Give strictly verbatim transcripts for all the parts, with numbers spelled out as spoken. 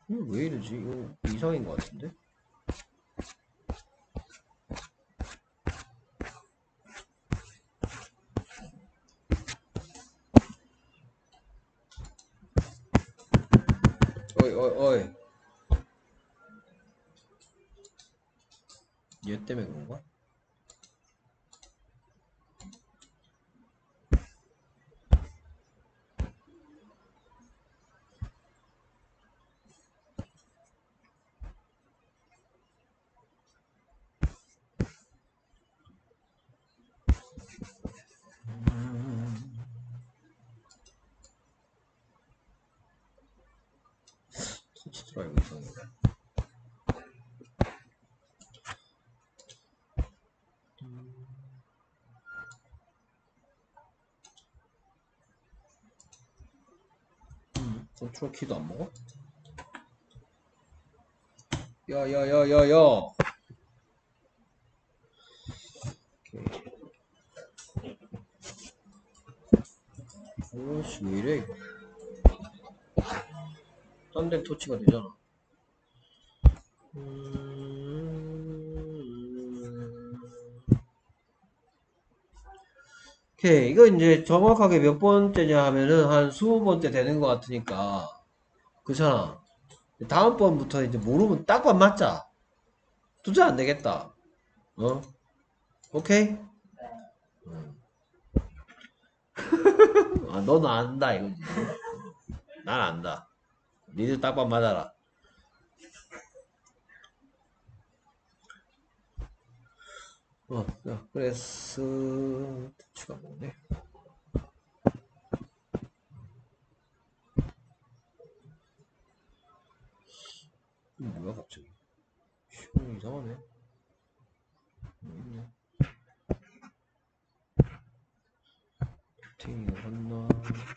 이거 왜 이러지? 이거 이상인 것 같은데? 어이 어이 어이 얘 때문에 그런가? 터치 드라이브 이상인가? 음, 컨트롤 키도 안 먹어? 야야야야야 오씨 왜이래 이거 딴 데는 터치가 되잖아. 음... 오케이 이거 이제 정확하게 몇 번째냐 하면은 한 스무 번째 되는 것 같으니까 그잖아. 다음번부터 이제 모르면 딱밤 맞자. 두자 안 되겠다. 어? 오케이? 음. 아 너는 안다 이거지. 난 안다. 니들 딱밤 맞아라. 어, 야, 그래서 터치가 뭐네? 이거 뭐야 갑자기? 시간이 이상하네. 뭐 있네. 팅이가 갔나?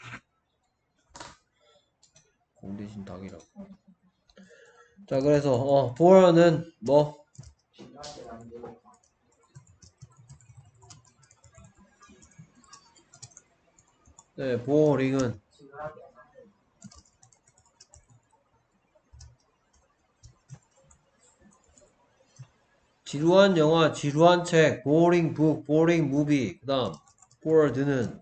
공 대신 닭이라고. 자 그래서 어 보어는 뭐 네, 보어링은 지루한 영화, 지루한 책, 보어링 북, 보어링 무비. 그다음 보어드는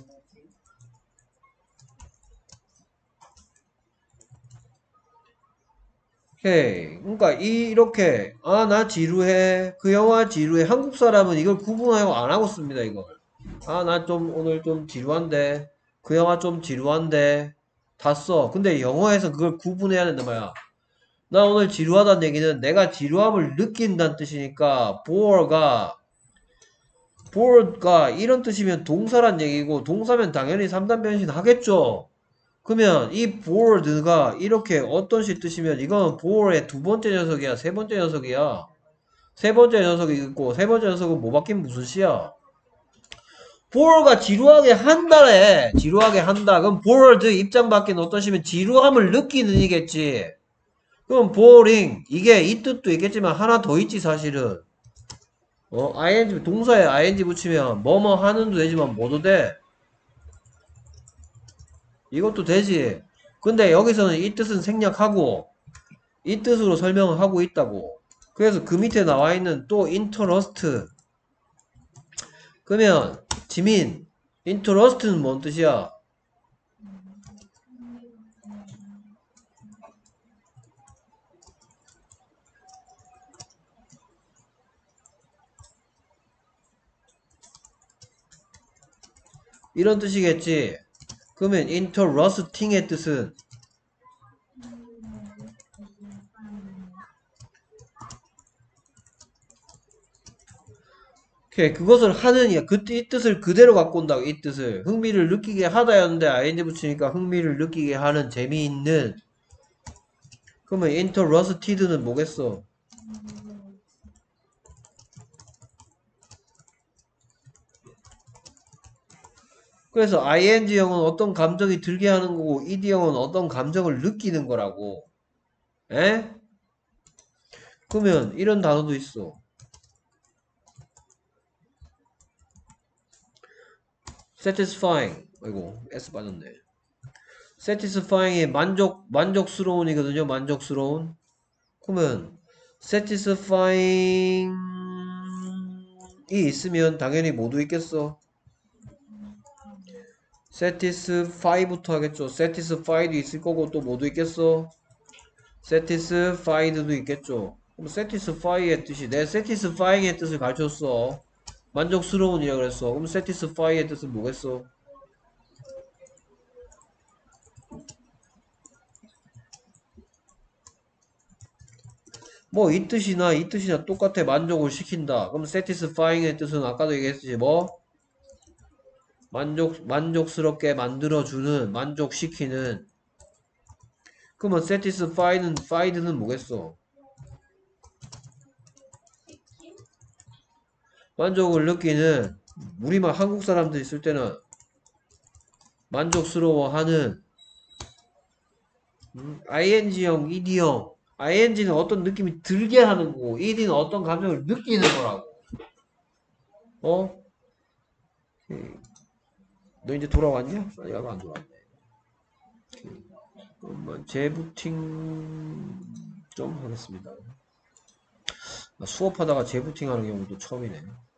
오케이. 그러니까 이, 이렇게 아 나 지루해. 그 영화 지루해. 한국 사람은 이걸 구분하고 안 하고 씁니다 이걸. 아 나 좀 오늘 좀 지루한데. 그 영화 좀 지루한데. 다 써. 근데 영어에서 그걸 구분해야 된단 말이야. 나 오늘 지루하다는 얘기는 내가 지루함을 느낀다는 뜻이니까 bore가 bored가 이런 뜻이면 동사란 얘기고 동사면 당연히 삼 단 변신 하겠죠. 그러면 이 bored가 이렇게 어떤 식 뜻이면 이건 bore의 두 번째 녀석이야 세 번째 녀석이야. 세 번째 녀석이 있고 세 번째 녀석은 뭐 바뀐 무슨 시야? bore가 지루하게 한다래. 지루하게 한다. 그럼 bored 입장 바뀐 어떤 시면 지루함을 느끼는 이겠지. 그럼 boring 이게 이 뜻도 있겠지만 하나 더 있지 사실은. 어 ing 동사에 ing 붙이면 뭐뭐 하는도 되지만 뭐도 돼. 이것도 되지. 근데 여기서는 이 뜻은 생략하고 이 뜻으로 설명을 하고 있다고. 그래서 그 밑에 나와 있는 또 interest. 그러면 지민 interest는 뭔 뜻이야? 이런 뜻이겠지. 그러면 interesting의 뜻은 오케이, 그것을 하느냐, 그, 이 뜻을 그대로 갖고 온다고, 이 뜻을. 흥미를 느끼게 하다였는데, ing 붙이니까 흥미를 느끼게 하는, 재미있는. 그러면 interested는 뭐겠어? 그래서 ing형은 어떤 감정이 들게 하는 거고, ed형은 어떤 감정을 느끼는 거라고. 에? 그러면 이런 단어도 있어. satisfying. 아이고, S 빠졌네. satisfying의 만족, 만족스러운이거든요. 만족스러운. 그러면 satisfying이 있으면 당연히 모두 있겠어. satisfy부터 하겠죠. satisfied 있을 거고 또 모두 있겠어. satisfied도 있겠죠. 그럼 satisfy의 뜻이 내 satisfying의 뜻을 가르쳤어. 만족스러운이라 그랬어. 그럼 satisfy의 뜻은 뭐겠어? 뭐 이 뜻이나 이 뜻이나 똑같아. 만족을 시킨다. 그럼 satisfying의 뜻은 아까도 얘기했듯이 뭐? 만족, 만족스럽게 만들어주는, 만족시키는. 그러면 satisfy는, fied는 뭐겠어? 만족을 느끼는, 우리만 한국 사람들 있을 때는 만족스러워하는, 음, ing형, ed형. ing는 어떤 느낌이 들게 하는 거고, ed는 어떤 감정을 느끼는 거라고. 어? 너 이제 돌아왔냐? 아니, 아직 안 돌아왔네. 한번 재부팅 좀 하겠습니다. 수업하다가 재부팅 하는 경우도 처음이네.